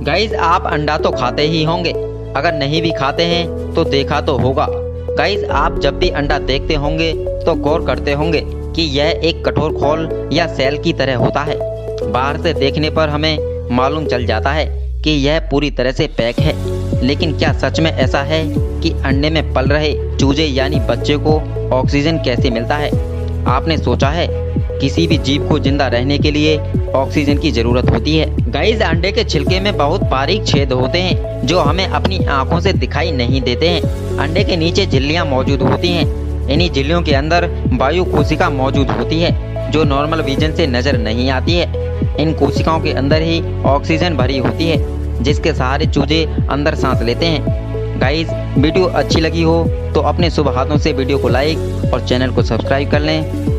Guys आप अंडा तो खाते ही होंगे, अगर नहीं भी खाते हैं तो देखा तो होगा। गाइज आप जब भी अंडा देखते होंगे तो गौर करते होंगे कि यह एक कठोर खोल या सेल की तरह होता है। बाहर से देखने पर हमें मालूम चल जाता है कि यह पूरी तरह से पैक है, लेकिन क्या सच में ऐसा है कि अंडे में पल रहे चूजे यानी बच्चे को ऑक्सीजन कैसे मिलता है? आपने सोचा है किसी भी जीव को जिंदा रहने के लिए ऑक्सीजन की जरूरत होती है। गाइस अंडे के छिलके में बहुत बारीक छेद होते हैं जो हमें अपनी आंखों से दिखाई नहीं देते हैं। अंडे के नीचे झिल्लियां मौजूद होती हैं। इन्हीं झिल्लियों के अंदर वायु कोशिका मौजूद होती है जो नॉर्मल विजन से नजर नहीं आती है। इन कोशिकाओं के अंदर ही ऑक्सीजन भरी होती है जिसके सहारे चूजे अंदर सांस लेते हैं। गाइस वीडियो अच्छी लगी हो तो अपने शुभ हाथों से वीडियो को लाइक और चैनल को सब्सक्राइब कर लें।